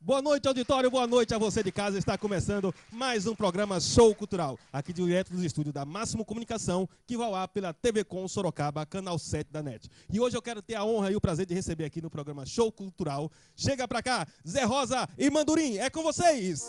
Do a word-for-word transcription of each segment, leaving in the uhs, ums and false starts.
Boa noite, auditório, boa noite a você de casa. Está começando mais um programa Show Cultural, aqui direto dos estúdios da Máximo Comunicação, que vai ao ar pela T V Com Sorocaba, canal sete da NET. E hoje eu quero ter a honra e o prazer de receber aqui no programa Show Cultural. Chega pra cá, Zé Rosa e Mandurim, é com vocês!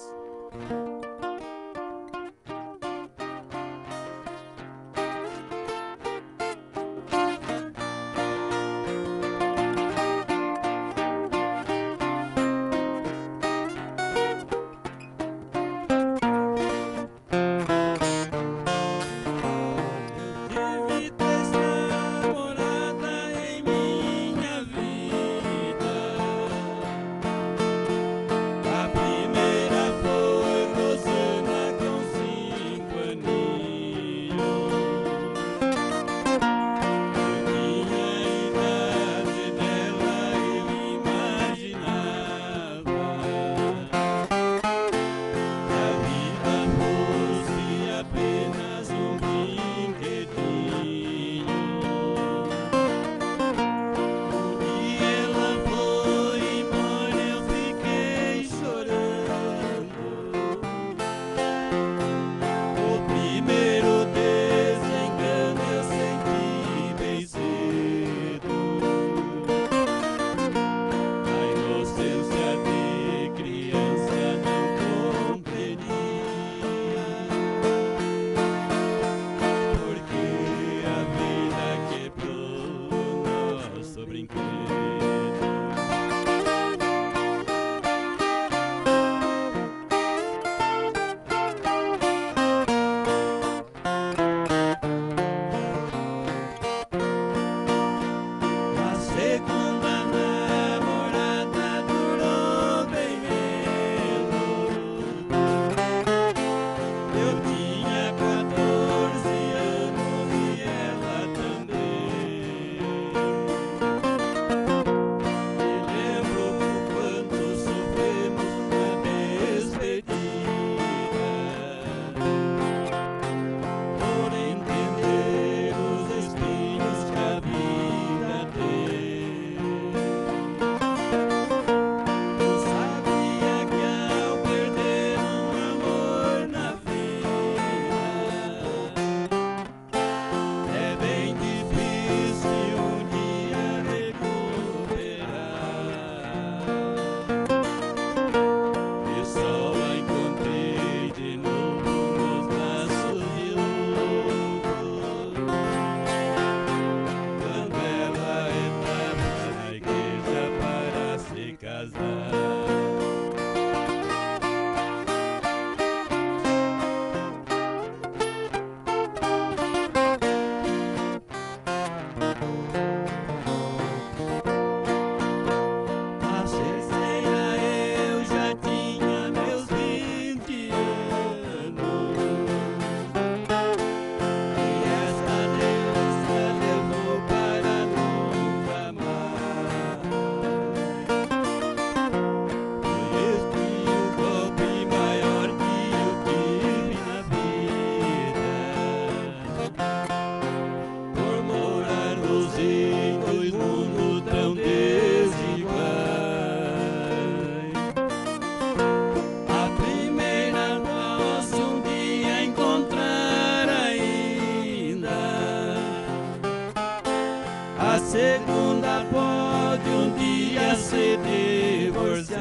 A segunda pode um dia se divorciar.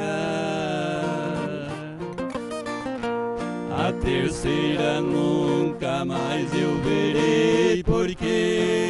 A terceira nunca mais eu verei, porque